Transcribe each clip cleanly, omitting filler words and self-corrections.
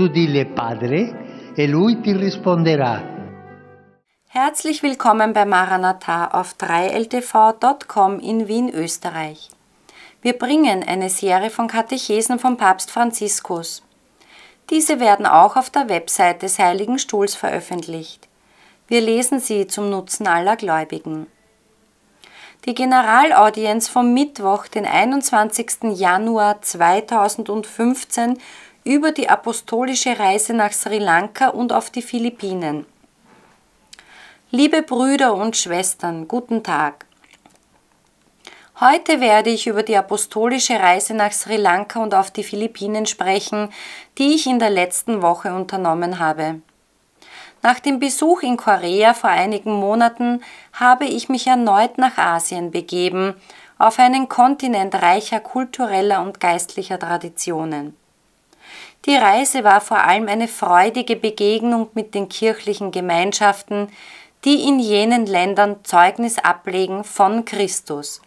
tu dille Padre e lui ti risponderà. Herzlich willkommen bei Maranatha auf 3ltv.com in Wien, Österreich. Wir bringen eine Serie von Katechesen vom Papst Franziskus. Diese werden auch auf der Website des Heiligen Stuhls veröffentlicht. Wir lesen sie zum Nutzen aller Gläubigen. Die Generalaudienz vom Mittwoch, den 21. Januar 2015 über die apostolische Reise nach Sri Lanka und auf die Philippinen. Liebe Brüder und Schwestern, guten Tag. Heute werde ich über die apostolische Reise nach Sri Lanka und auf die Philippinen sprechen, die ich in der letzten Woche unternommen habe. Nach dem Besuch in Korea vor einigen Monaten habe ich mich erneut nach Asien begeben, auf einen Kontinent reicher kultureller und geistlicher Traditionen. Die Reise war vor allem eine freudige Begegnung mit den kirchlichen Gemeinschaften, die in jenen Ländern Zeugnis ablegen von Christus.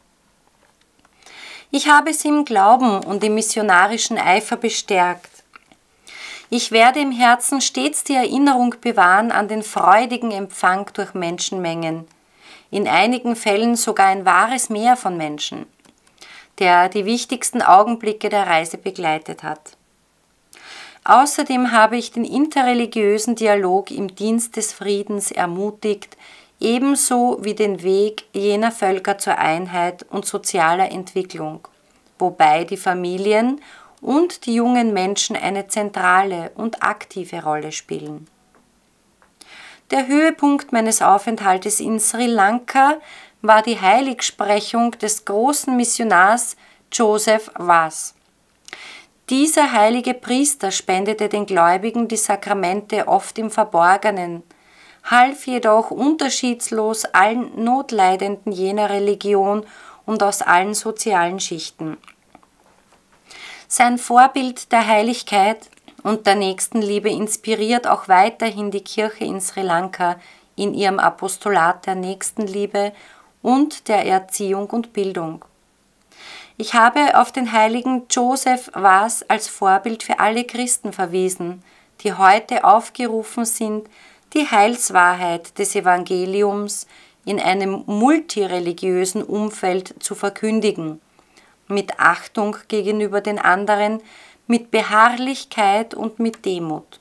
Ich habe sie im Glauben und im missionarischen Eifer bestärkt. Ich werde im Herzen stets die Erinnerung bewahren an den freudigen Empfang durch Menschenmengen, in einigen Fällen sogar ein wahres Meer von Menschen, der die wichtigsten Augenblicke der Reise begleitet hat. Außerdem habe ich den interreligiösen Dialog im Dienst des Friedens ermutigt, ebenso wie den Weg jener Völker zur Einheit und sozialer Entwicklung, wobei die Familien und die jungen Menschen eine zentrale und aktive Rolle spielen. Der Höhepunkt meines Aufenthaltes in Sri Lanka war die Heiligsprechung des großen Missionars Joseph Vaz. Dieser heilige Priester spendete den Gläubigen die Sakramente oft im Verborgenen, half jedoch unterschiedslos allen Notleidenden jener Religion und aus allen sozialen Schichten. Sein Vorbild der Heiligkeit und der Nächstenliebe inspiriert auch weiterhin die Kirche in Sri Lanka in ihrem Apostolat der Nächstenliebe und der Erziehung und Bildung. Ich habe auf den heiligen Joseph Vaz als Vorbild für alle Christen verwiesen, die heute aufgerufen sind, die Heilswahrheit des Evangeliums in einem multireligiösen Umfeld zu verkündigen, mit Achtung gegenüber den anderen, mit Beharrlichkeit und mit Demut.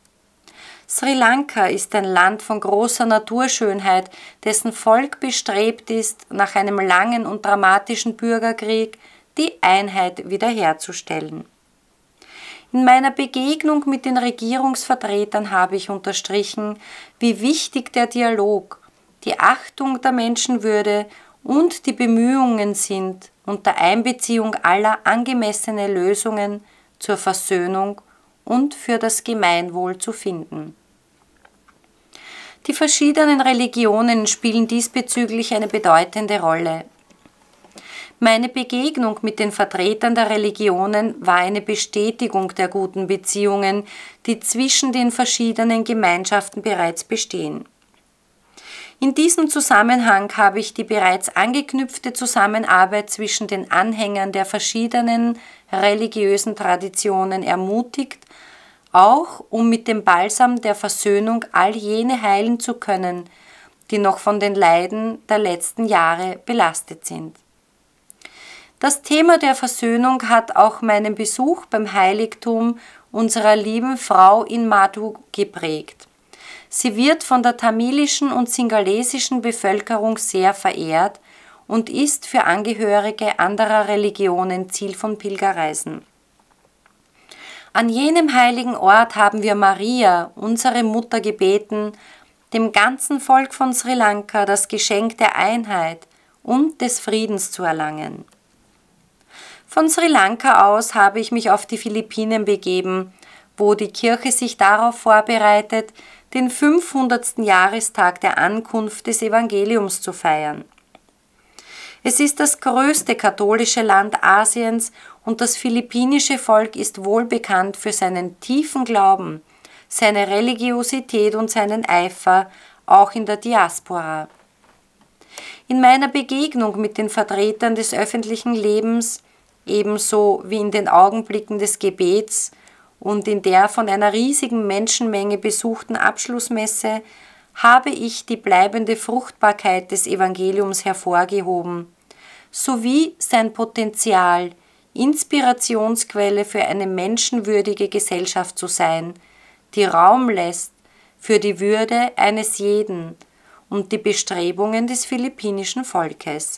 Sri Lanka ist ein Land von großer Naturschönheit, dessen Volk bestrebt ist, nach einem langen und dramatischen Bürgerkrieg die Einheit wiederherzustellen. In meiner Begegnung mit den Regierungsvertretern habe ich unterstrichen, wie wichtig der Dialog, die Achtung der Menschenwürde und die Bemühungen sind, unter Einbeziehung aller angemessene Lösungen zur Versöhnung und für das Gemeinwohl zu finden. Die verschiedenen Religionen spielen diesbezüglich eine bedeutende Rolle. Meine Begegnung mit den Vertretern der Religionen war eine Bestätigung der guten Beziehungen, die zwischen den verschiedenen Gemeinschaften bereits bestehen. In diesem Zusammenhang habe ich die bereits angeknüpfte Zusammenarbeit zwischen den Anhängern der verschiedenen religiösen Traditionen ermutigt, auch um mit dem Balsam der Versöhnung all jene heilen zu können, die noch von den Leiden der letzten Jahre belastet sind. Das Thema der Versöhnung hat auch meinen Besuch beim Heiligtum unserer lieben Frau in Madhu geprägt. Sie wird von der tamilischen und singalesischen Bevölkerung sehr verehrt und ist für Angehörige anderer Religionen Ziel von Pilgerreisen. An jenem heiligen Ort haben wir Maria, unsere Mutter, gebeten, dem ganzen Volk von Sri Lanka das Geschenk der Einheit und des Friedens zu erlangen. Von Sri Lanka aus habe ich mich auf die Philippinen begeben, wo die Kirche sich darauf vorbereitet, den 500. Jahrestag der Ankunft des Evangeliums zu feiern. Es ist das größte katholische Land Asiens und das philippinische Volk ist wohlbekannt für seinen tiefen Glauben, seine Religiosität und seinen Eifer, auch in der Diaspora. In meiner Begegnung mit den Vertretern des öffentlichen Lebens, ebenso wie in den Augenblicken des Gebets und in der von einer riesigen Menschenmenge besuchten Abschlussmesse habe ich die bleibende Fruchtbarkeit des Evangeliums hervorgehoben, sowie sein Potenzial, Inspirationsquelle für eine menschenwürdige Gesellschaft zu sein, die Raum lässt für die Würde eines jeden und die Bestrebungen des philippinischen Volkes.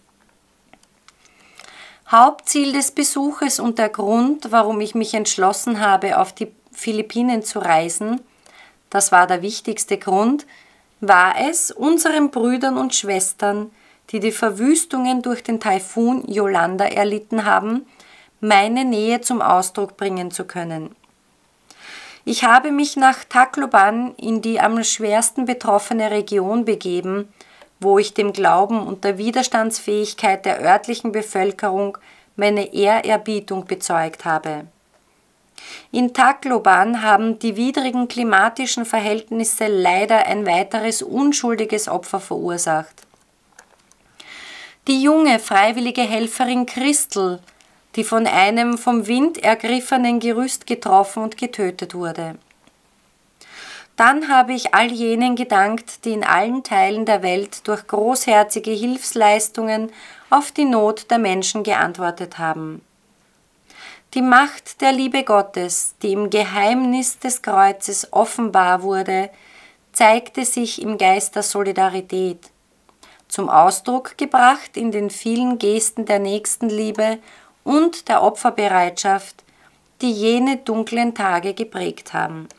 Hauptziel des Besuches und der Grund, warum ich mich entschlossen habe, auf die Philippinen zu reisen, das war der wichtigste Grund, war es, unseren Brüdern und Schwestern, die die Verwüstungen durch den Taifun Yolanda erlitten haben, meine Nähe zum Ausdruck bringen zu können. Ich habe mich nach Tacloban in die am schwersten betroffene Region begeben, wo ich dem Glauben und der Widerstandsfähigkeit der örtlichen Bevölkerung meine Ehrerbietung bezeugt habe. In Tacloban haben die widrigen klimatischen Verhältnisse leider ein weiteres unschuldiges Opfer verursacht. Die junge freiwillige Helferin Christel, die von einem vom Wind ergriffenen Gerüst getroffen und getötet wurde. Dann habe ich all jenen gedankt, die in allen Teilen der Welt durch großherzige Hilfsleistungen auf die Not der Menschen geantwortet haben. Die Macht der Liebe Gottes, die im Geheimnis des Kreuzes offenbar wurde, zeigte sich im Geist der Solidarität, zum Ausdruck gebracht in den vielen Gesten der Nächstenliebe und der Opferbereitschaft, die jene dunklen Tage geprägt haben.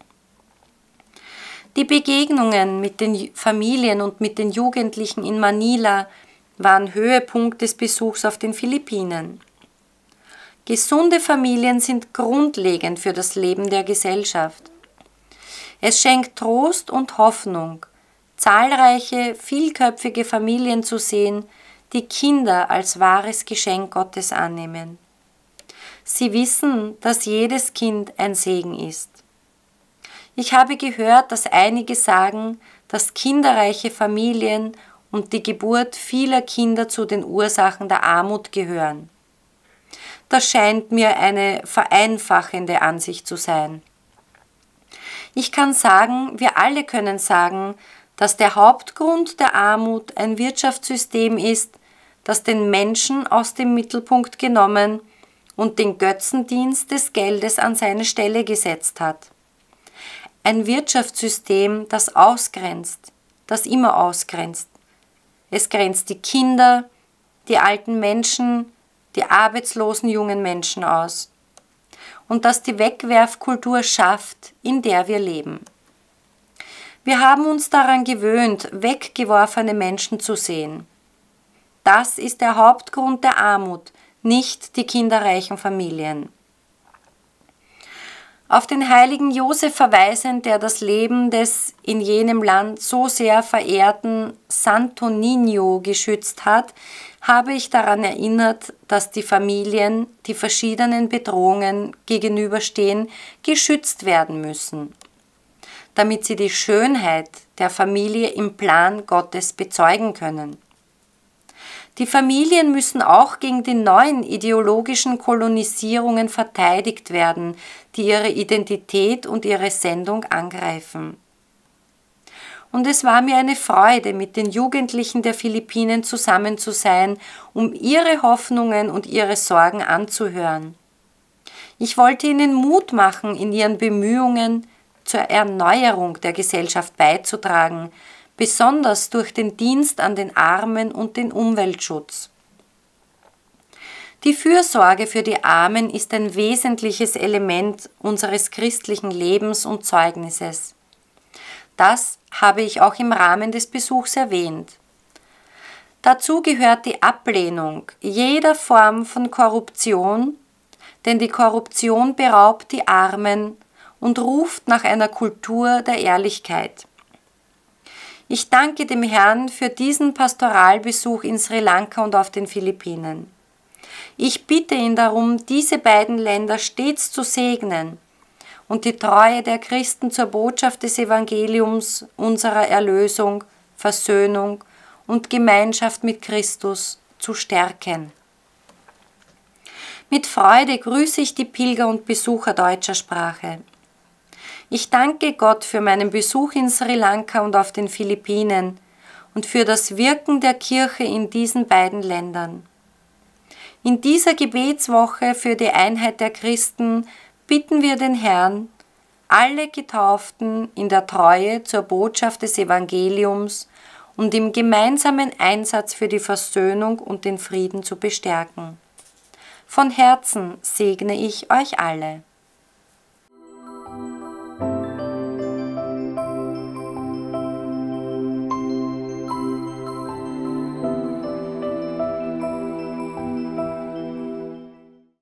Die Begegnungen mit den Familien und mit den Jugendlichen in Manila waren Höhepunkt des Besuchs auf den Philippinen. Gesunde Familien sind grundlegend für das Leben der Gesellschaft. Es schenkt Trost und Hoffnung, zahlreiche, vielköpfige Familien zu sehen, die Kinder als wahres Geschenk Gottes annehmen. Sie wissen, dass jedes Kind ein Segen ist. Ich habe gehört, dass einige sagen, dass kinderreiche Familien und die Geburt vieler Kinder zu den Ursachen der Armut gehören. Das scheint mir eine vereinfachende Ansicht zu sein. Ich kann sagen, wir alle können sagen, dass der Hauptgrund der Armut ein Wirtschaftssystem ist, das den Menschen aus dem Mittelpunkt genommen und den Götzendienst des Geldes an seine Stelle gesetzt hat. Ein Wirtschaftssystem, das ausgrenzt, das immer ausgrenzt. Es grenzt die Kinder, die alten Menschen, die arbeitslosen jungen Menschen aus. Und das die Wegwerfkultur schafft, in der wir leben. Wir haben uns daran gewöhnt, weggeworfene Menschen zu sehen. Das ist der Hauptgrund der Armut, nicht die kinderreichen Familien. Auf den heiligen Josef verweisend, der das Leben des in jenem Land so sehr verehrten Santo Niño geschützt hat, habe ich daran erinnert, dass die Familien, die verschiedenen Bedrohungen gegenüberstehen, geschützt werden müssen, damit sie die Schönheit der Familie im Plan Gottes bezeugen können. Die Familien müssen auch gegen die neuen ideologischen Kolonisierungen verteidigt werden, die ihre Identität und ihre Sendung angreifen. Und es war mir eine Freude, mit den Jugendlichen der Philippinen zusammen zu sein, um ihre Hoffnungen und ihre Sorgen anzuhören. Ich wollte ihnen Mut machen, in ihren Bemühungen zur Erneuerung der Gesellschaft beizutragen, besonders durch den Dienst an den Armen und den Umweltschutz. Die Fürsorge für die Armen ist ein wesentliches Element unseres christlichen Lebens und Zeugnisses. Das habe ich auch im Rahmen des Besuchs erwähnt. Dazu gehört die Ablehnung jeder Form von Korruption, denn die Korruption beraubt die Armen und ruft nach einer Kultur der Ehrlichkeit. Ich danke dem Herrn für diesen Pastoralbesuch in Sri Lanka und auf den Philippinen. Ich bitte ihn darum, diese beiden Länder stets zu segnen und die Treue der Christen zur Botschaft des Evangeliums, unserer Erlösung, Versöhnung und Gemeinschaft mit Christus zu stärken. Mit Freude grüße ich die Pilger und Besucher deutscher Sprache. Ich danke Gott für meinen Besuch in Sri Lanka und auf den Philippinen und für das Wirken der Kirche in diesen beiden Ländern. In dieser Gebetswoche für die Einheit der Christen bitten wir den Herrn, alle Getauften in der Treue zur Botschaft des Evangeliums und im gemeinsamen Einsatz für die Versöhnung und den Frieden zu bestärken. Von Herzen segne ich euch alle.